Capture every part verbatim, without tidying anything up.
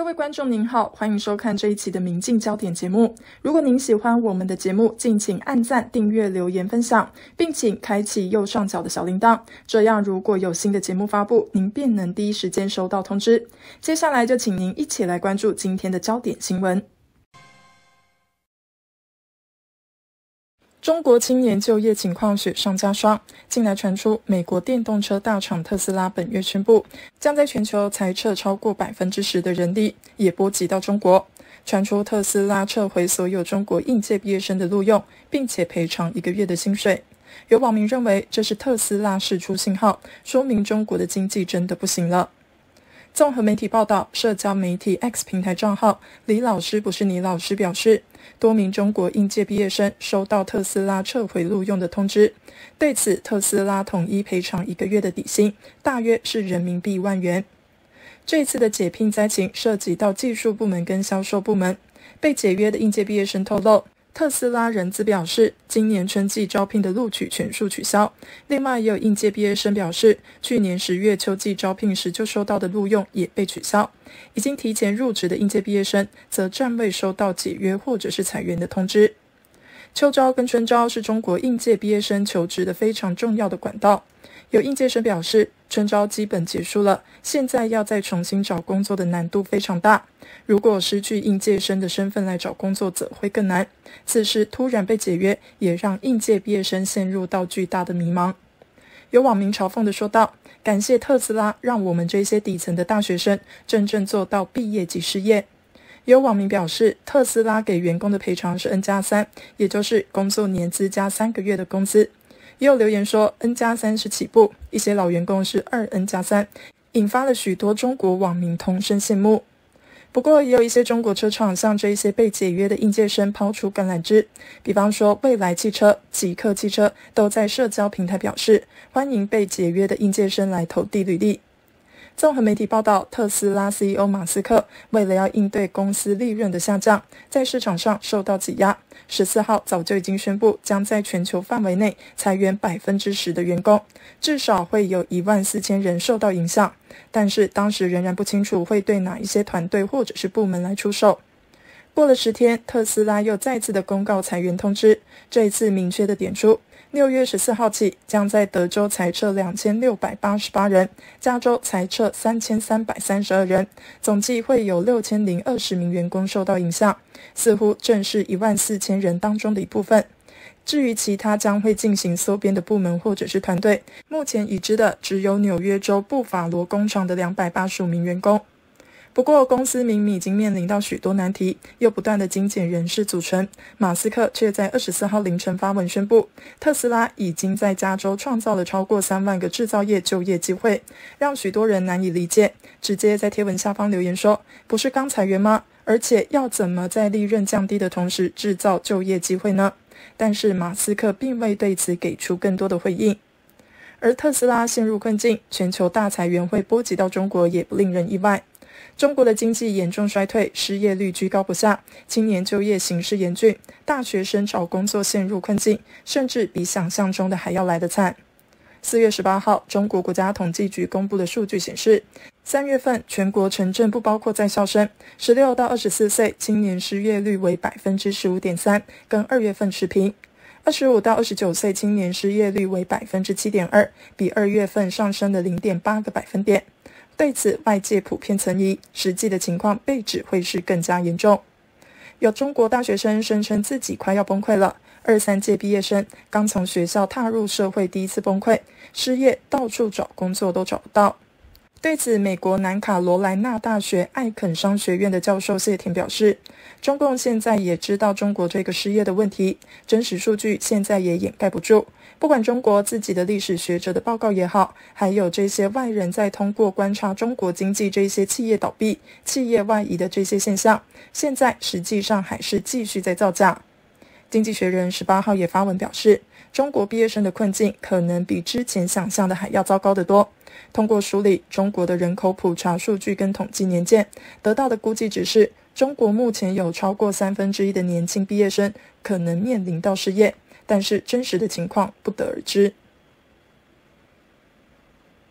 各位观众您好，欢迎收看这一期的民进焦点节目。如果您喜欢我们的节目，敬请按赞、订阅、留言、分享，并请开启右上角的小铃铛，这样如果有新的节目发布，您便能第一时间收到通知。接下来就请您一起来关注今天的焦点新闻。中国青年就业情况雪上加霜，近来传出美国电动车大厂特斯拉本月宣布，将在全球裁撤超过 百分之十 的人力，也波及到中国。传出特斯拉撤回所有中国应届毕业生的录用，并且赔偿一个月的薪水。有网民认为这是特斯拉释出信号，说明中国的经济真的不行了。综合媒体报道，社交媒体 X 平台账号李老师不是你老师表示，多名中国应届毕业生收到特斯拉撤回录用的通知，对此特斯拉统一赔偿一个月的底薪，大约是人民币万元。这次的解聘灾情涉及到技术部门跟销售部门，被解约的应届毕业生透露，特斯拉人资表示，今年春季招聘的录取全数取消。另外也有应届毕业生表示，去年十月秋季招聘时就收到的录用也被取消。已经提前入职的应届毕业生则暂未收到解约或者是裁员的通知。秋招跟春招是中国应届毕业生求职的非常重要的管道。有应届生表示，春招基本结束了，现在要再重新找工作的难度非常大。如果失去应届生的身份来找工作则会更难。此时突然被解约，也让应届毕业生陷入到巨大的迷茫。有网民嘲讽地说道，感谢特斯拉让我们这些底层的大学生真正做到毕业即失业。有网民表示，特斯拉给员工的赔偿是 N 加三， 也就是工作年资加三个月的工资。也有留言说 N 加三 是起步，一些老员工是 二 N 加三， 引发了许多中国网民同声羡慕。不过也有一些中国车厂向这一些被解约的应届生抛出橄榄枝，比方说蔚来汽车、极客汽车都在社交平台表示欢迎被解约的应届生来投递履历。综合媒体报道，特斯拉 C E O 马斯克为了要应对公司利润的下降，在市场上受到挤压，十四号早就已经宣布将在全球范围内裁员 百分之十 的员工，至少会有一万四千人受到影响，但是当时仍然不清楚会对哪一些团队或者是部门来出手。过了十天，特斯拉又再次的公告裁员通知，这一次明确的点出，六月十四号起将在德州裁撤两千六百八十八人，加州裁撤三千三百三十二人，总计会有六千零二十名员工受到影响，似乎正是一万四千人当中的一部分。至于其他将会进行缩编的部门或者是团队，目前已知的只有纽约州布法罗工厂的两百八十五名员工。不过公司明明已经面临到许多难题，又不断的精简人事组成，马斯克却在二十四号凌晨发文宣布，特斯拉已经在加州创造了超过三万个制造业就业机会，让许多人难以理解，直接在贴文下方留言说，不是刚裁员吗？而且要怎么在利润降低的同时制造就业机会呢？但是马斯克并未对此给出更多的回应。而特斯拉陷入困境，全球大裁员会波及到中国也不令人意外。中国的经济严重衰退，失业率居高不下，青年就业形势严峻，大学生找工作陷入困境，甚至比想象中的还要来得惨。四月十八号，中国国家统计局公布的数据显示，三月份全国城镇不包括在校生，十六到二十四岁青年失业率为 百分之十五点三， 跟二月份持平。二十五到二十九岁青年失业率为 百分之七点二， 比二月份上升了 零点八个百分点。对此外界普遍存疑，实际的情况被指会是更加严重。有中国大学生声称自己快要崩溃了，二三届毕业生刚从学校踏入社会第一次崩溃，失业到处找工作都找不到。对此，美国南卡罗来纳大学艾肯商学院的教授谢田表示，中共现在也知道中国这个失业的问题，真实数据现在也掩盖不住。不管中国自己的历史学者的报告也好，还有这些外人在通过观察中国经济这些企业倒闭、企业外移的这些现象，现在实际上还是继续在造假。经济学人十八号也发文表示，中国毕业生的困境可能比之前想象的还要糟糕得多。通过梳理中国的人口普查数据跟统计年鉴，得到的估计只是中国目前有超过三分之一的年轻毕业生可能面临到失业，但是真实的情况不得而知。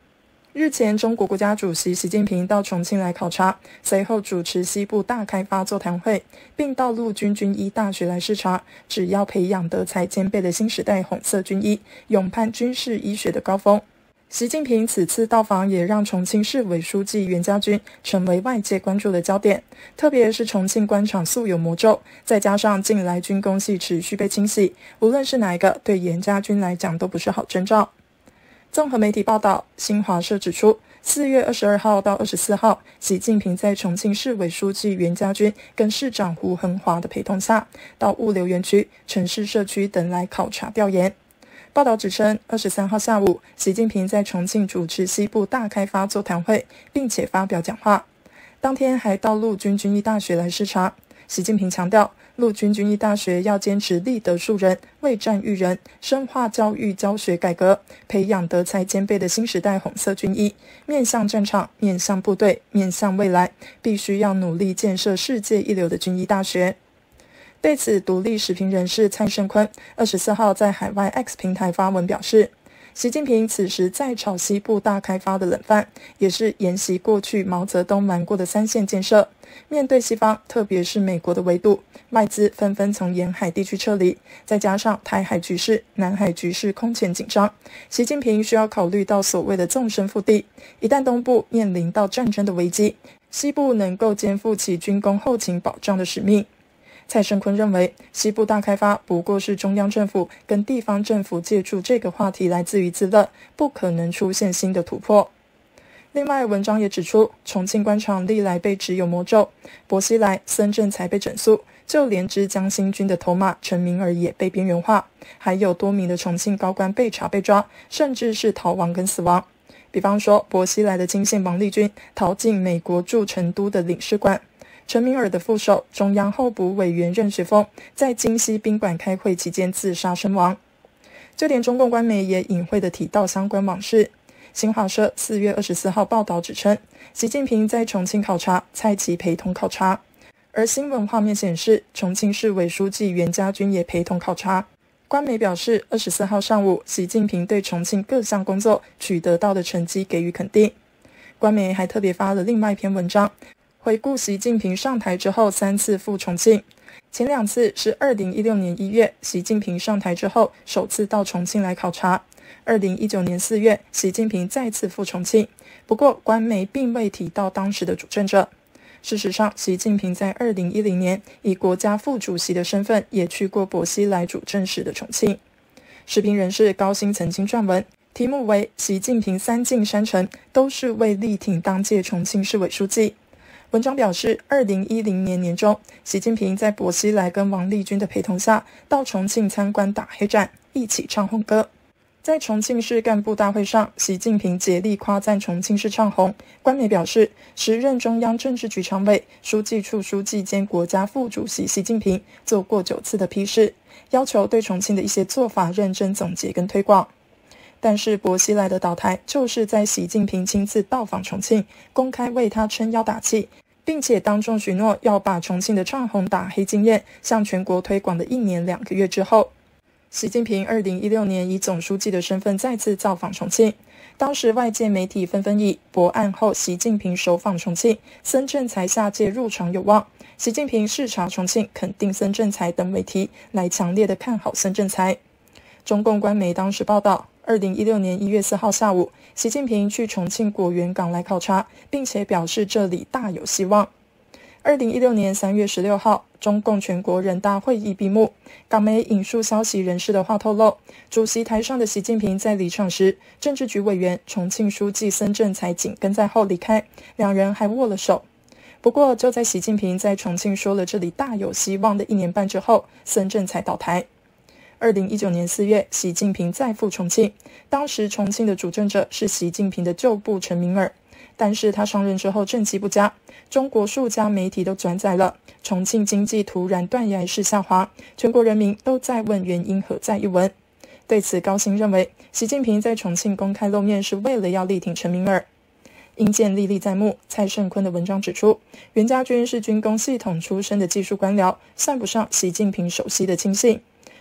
日前，中国国家主席习近平到重庆来考察，随后主持西部大开发座谈会，并到陆军军医大学来视察，只要培养德才兼备的新时代红色军医，勇攀军事医学的高峰。习近平此次到访也让重庆市委书记袁家军成为外界关注的焦点，特别是重庆官场素有魔咒，再加上近来军工系持续被清洗，无论是哪一个，对袁家军来讲都不是好征兆。综合媒体报道，新华社指出，四月二十二号到二十四号，习近平在重庆市委书记袁家军跟市长胡恒华的陪同下，到物流园区、城市社区等来考察调研。报道指称，二十三号下午，习近平在重庆主持西部大开发座谈会，并且发表讲话。当天还到陆军军医大学来视察。习近平强调，陆军军医大学要坚持立德树人、为战育人，深化教育教学改革，培养德才兼备的新时代红色军医，面向战场、面向部队、面向未来，必须要努力建设世界一流的军医大学。对此，独立时评人士蔡胜坤二十四号在海外 X 平台发文表示，习近平此时在炒西部大开发的冷饭，也是沿袭过去毛泽东瞒过的三线建设。面对西方，特别是美国的围堵，外资纷纷从沿海地区撤离，再加上台海局势、南海局势空前紧张，习近平需要考虑到所谓的纵深腹地，一旦东部面临到战争的危机，西部能够肩负起军工后勤保障的使命。蔡胜坤认为，西部大开发不过是中央政府跟地方政府借助这个话题来自娱自乐，不可能出现新的突破。另外，文章也指出，重庆官场历来被指有魔咒，薄熙来、孙政才被整肃，就连之江新军的头马陈明尔也被边缘化，还有多名的重庆高官被查被抓，甚至是逃亡跟死亡。比方说，薄熙来的亲信王立军逃进美国驻成都的领事馆，陈明尔的副手中央候补委员任学锋在京西宾馆开会期间自杀身亡。就连中共官媒也隐晦地提到相关往事。新华社四月二十四号报道指称，习近平在重庆考察，蔡奇陪同考察。而新闻画面显示，重庆市委书记袁家军也陪同考察。官媒表示，二十四号上午，习近平对重庆各项工作取得到的成绩给予肯定。官媒还特别发了另外一篇文章，回顾习近平上台之后三次赴重庆，前两次是二零一六年一月，习近平上台之后首次到重庆来考察。二零一九年四月，习近平再次赴重庆，不过官媒并未提到当时的主政者。事实上，习近平在二零一零年以国家副主席的身份也去过薄熙来主政时的重庆。时评人士高鑫曾经撰文，题目为习近平三进山城都是为力挺当届重庆市委书记。文章表示，二零一零年年中，习近平在薄熙来跟王立军的陪同下，到重庆参观打黑战，一起唱红歌。在重庆市干部大会上，习近平竭力夸赞重庆市唱红。官媒表示，时任中央政治局常委、书记处书记兼国家副主席习近平做过九次的批示，要求对重庆的一些做法认真总结跟推广。但是薄熙来的倒台就是在习近平亲自到访重庆，公开为他撑腰打气，并且当众许诺要把重庆的唱红打黑经验向全国推广的一年两个月之后。习近平二零一六年以总书记的身份再次造访重庆，当时外界媒体纷纷以博案后习近平首访重庆，孙政才下届入常有望，习近平视察重庆肯定孙政才等为题来强烈的看好孙政才。中共官媒当时报道，二零一六年一月四号下午，习近平去重庆果园港来考察，并且表示这里大有希望。二零一六年三月十六号，中共全国人大会议闭幕，港媒引述消息人士的话透露，主席台上的习近平在离场时，政治局委员、重庆书记孙政才紧跟在后离开，两人还握了手。不过就在习近平在重庆说了这里大有希望的一年半之后，孙政才倒台。二零一九年四月，习近平再赴重庆，当时重庆的主政者是习近平的旧部陈明尔。但是他上任之后政绩不佳，中国数家媒体都转载了重庆经济突然断崖式下滑，全国人民都在问原因何在一文。对此，高鑫认为习近平在重庆公开露面是为了要力挺陈明尔。因见历历在目，蔡胜坤的文章指出，袁家军是军工系统出身的技术官僚，算不上习近平熟悉的亲信。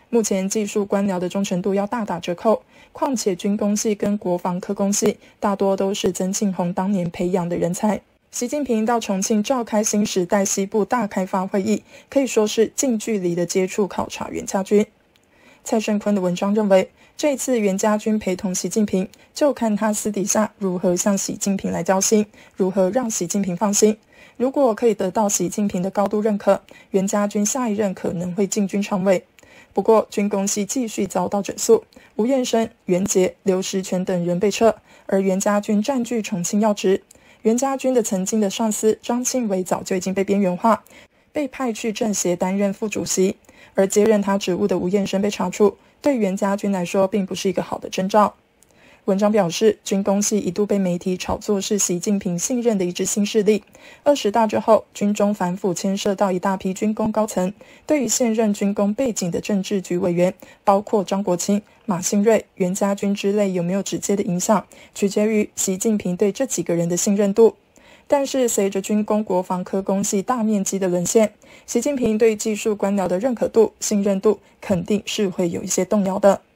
目前技术官僚的忠诚度要大打折扣，况且军工系跟国防科工系大多都是曾庆红当年培养的人才。习近平到重庆召开新时代西部大开发会议，可以说是近距离的接触考察袁家军。蔡胜坤的文章认为，这次袁家军陪同习近平，就看他私底下如何向习近平来交心，如何让习近平放心。如果可以得到习近平的高度认可，袁家军下一任可能会进军常委。不过军工系继续遭到整肃，吴彦生、袁杰、刘石泉等人被撤，而袁家军占据重庆要职。袁家军的曾经的上司张庆伟早就已经被边缘化，被派去政协担任副主席，而接任他职务的吴彦生被查处，对袁家军来说并不是一个好的征兆。文章表示，军工系一度被媒体炒作是习近平信任的一支新势力。二十大之后，军中反腐牵涉到一大批军工高层，对于现任军工背景的政治局委员，包括张国清、马兴瑞、袁家军之类有没有直接的影响，取决于习近平对这几个人的信任度。但是随着军工国防科工系大面积的沦陷，习近平对技术官僚的认可度、信任度肯定是会有一些动摇的。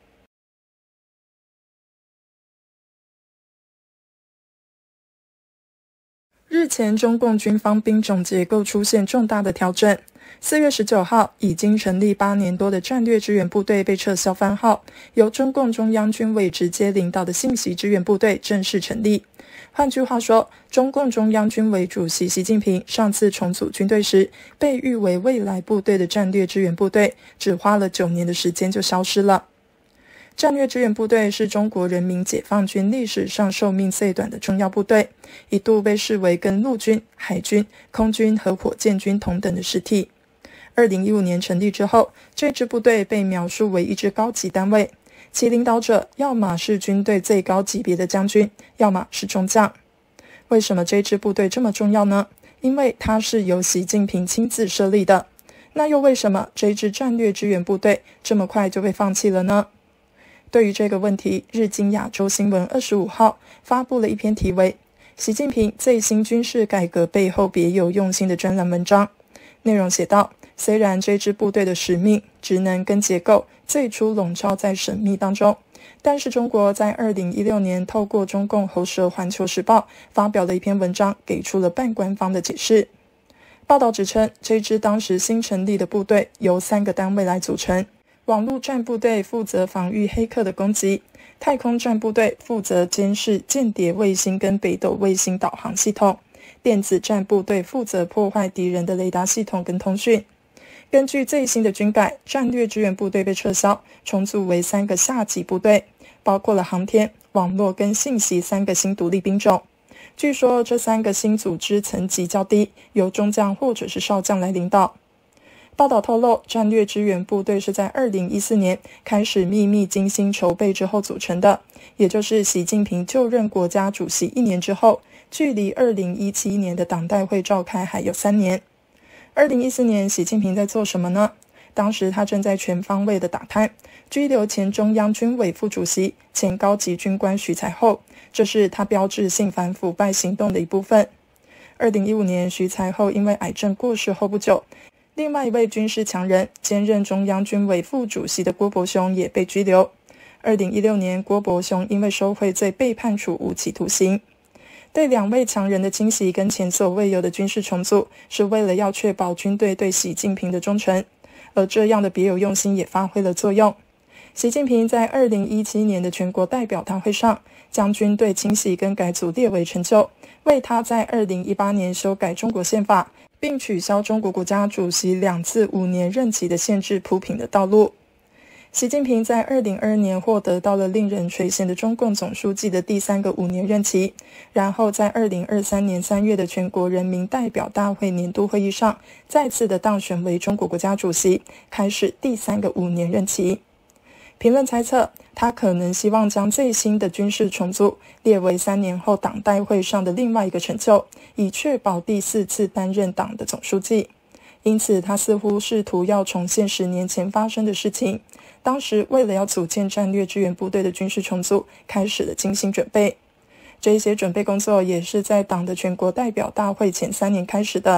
日前，中共军方兵种结构出现重大的调整。四月十九号，已经成立八年多的战略支援部队被撤销番号，由中共中央军委直接领导的信息支援部队正式成立。换句话说，中共中央军委主席习近平上次重组军队时，被誉为未来部队的战略支援部队，只花了九年的时间就消失了。战略支援部队是中国人民解放军历史上寿命最短的重要部队，一度被视为跟陆军、海军、空军和火箭军同等的实体。二零一五年成立之后，这支部队被描述为一支高级单位，其领导者要么是军队最高级别的将军，要么是中将。为什么这支部队这么重要呢？因为它是由习近平亲自设立的。那又为什么这支战略支援部队这么快就被放弃了呢？对于这个问题，日经亚洲新闻二十五号发布了一篇题为《习近平最新军事改革背后别有用心》的专栏文章。内容写道，虽然这支部队的使命、职能跟结构最初笼罩在神秘当中，但是中国在二零一六年透过中共喉舌《环球时报》发表了一篇文章，给出了半官方的解释。报道指称，这支当时新成立的部队由三个单位来组成。网络战部队负责防御黑客的攻击，太空战部队负责监视间谍卫星跟北斗卫星导航系统，电子战部队负责破坏敌人的雷达系统跟通讯。根据最新的军改，战略支援部队被撤销，重组为三个下级部队，包括了航天、网络跟信息三个新独立兵种。据说这三个新组织层级较低，由中将或者是少将来领导。报道透露，战略支援部队是在二零一四年开始秘密精心筹备之后组成的，也就是习近平就任国家主席一年之后，距离二零一七年的党代会召开还有三年。二零一四年，习近平在做什么呢？当时他正在全方位的打贪，拘留前中央军委副主席、前高级军官徐才厚，这是他标志性反腐败行动的一部分。二零一五年，徐才厚因为癌症过世后不久，另外一位军事强人，兼任中央军委副主席的郭伯雄也被拘留。二零一六年，郭伯雄因为受贿罪被判处无期徒刑。对两位强人的清洗跟前所未有的军事重组，是为了要确保军队对习近平的忠诚，而这样的别有用心也发挥了作用。习近平在二零一七年的全国代表大会上，将军队清洗跟改组列为成就，为他在二零一八年修改中国宪法，并取消中国国家主席两次五年任期的限制铺平的道路。习近平在二零二二年获得到了令人垂涎的中共总书记的第三个五年任期，然后在二零二三年三月的全国人民代表大会年度会议上，再次的当选为中国国家主席，开始第三个五年任期。评论猜测，他可能希望将最新的军事重组列为三年后党代会上的另外一个成就，以确保第四次担任党的总书记。因此他似乎试图要重现十年前发生的事情，当时为了要组建战略支援部队的军事重组，开始了精心准备。这些准备工作也是在党的全国代表大会前三年开始的，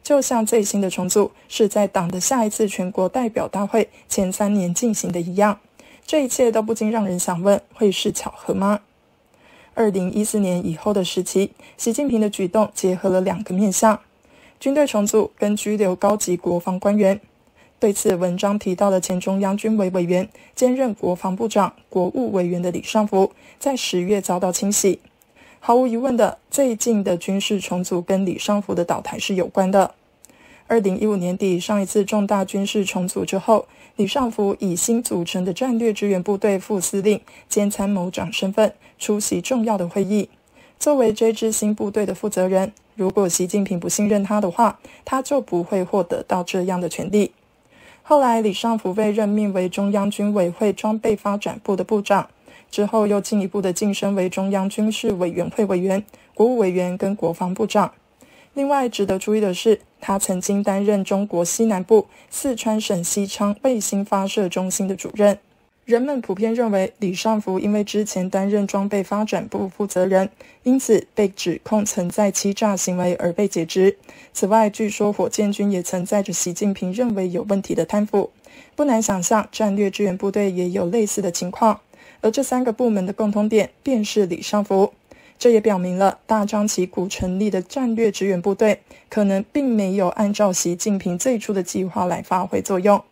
就像最新的重组是在党的下一次全国代表大会前三年进行的一样，这一切都不禁让人想问，会是巧合吗？二零一四年以后的时期，习近平的举动结合了两个面向，军队重组跟拘留高级国防官员。对此，文章提到的前中央军委委员、兼任国防部长、国务委员的李尚福，在十月遭到清洗。毫无疑问的，最近的军事重组跟李尚福的倒台是有关的。二零一五年底上一次重大军事重组之后，李尚福以新组成的战略支援部队副司令兼参谋长身份出席重要的会议。作为这支新部队的负责人，如果习近平不信任他的话，他就不会获得到这样的权利。后来李尚福被任命为中央军委会装备发展部的部长，之后又进一步的晋升为中央军事委员会委员、国务委员跟国防部长。另外值得注意的是，他曾经担任中国西南部四川省西昌卫星发射中心的主任。人们普遍认为李尚福因为之前担任装备发展部负责人，因此被指控存在欺诈行为而被解职。此外，据说火箭军也存在着习近平认为有问题的贪腐。不难想象，战略支援部队也有类似的情况，而这三个部门的共通点便是李尚福。这也表明了大张旗鼓成立的战略支援部队可能并没有按照习近平最初的计划来发挥作用。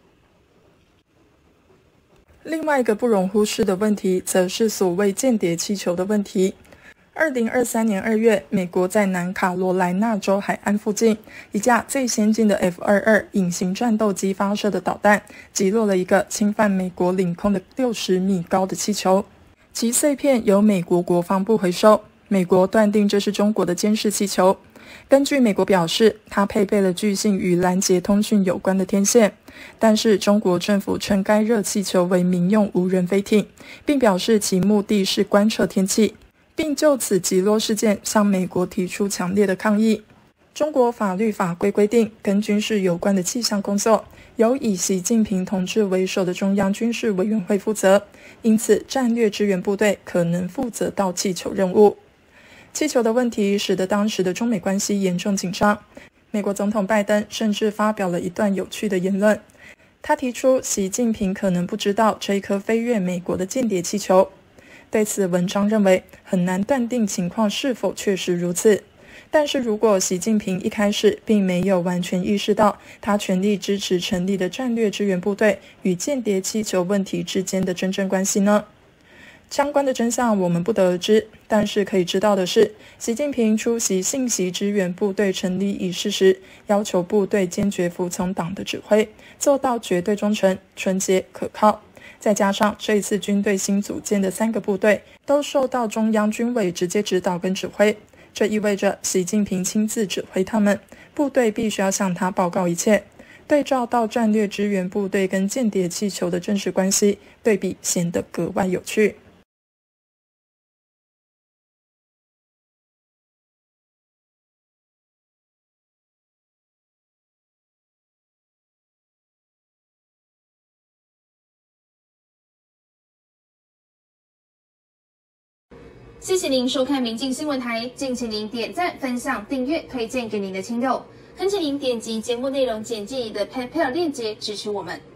另外一个不容忽视的问题，则是所谓间谍气球的问题。二零二三年二月，美国在南卡罗来纳州海岸附近，一架最先进的 F 二十二 隐形战斗机发射的导弹，击落了一个侵犯美国领空的六十米高的气球，其碎片由美国国防部回收。美国断定这是中国的监视气球。根据美国表示，它配备了据信与拦截通讯有关的天线，但是中国政府称该热气球为民用无人飞艇，并表示其目的是观测天气，并就此击落事件向美国提出强烈的抗议。中国法律法规规定，跟军事有关的气象工作由以习近平同志为首的中央军事委员会负责，因此战略支援部队可能负责到气球任务。气球的问题使得当时的中美关系严重紧张。美国总统拜登甚至发表了一段有趣的言论，他提出习近平可能不知道这一颗飞越美国的间谍气球。对此，文章认为很难断定情况是否确实如此。但是如果习近平一开始并没有完全意识到他全力支持成立的战略支援部队与间谍气球问题之间的真正关系呢？相关的真相我们不得而知，但是可以知道的是，习近平出席信息支援部队成立仪式时，要求部队坚决服从党的指挥，做到绝对忠诚、纯洁、可靠。再加上这一次军队新组建的三个部队都受到中央军委直接指导跟指挥，这意味着习近平亲自指挥他们，部队必须要向他报告一切。对照到战略支援部队跟间谍气球的真实关系，对比显得格外有趣。 谢谢您收看民进新闻台，敬请您点赞、分享、订阅、推荐给您的亲友，恳请您点击节目内容简介里的 PayPal 链接支持我们。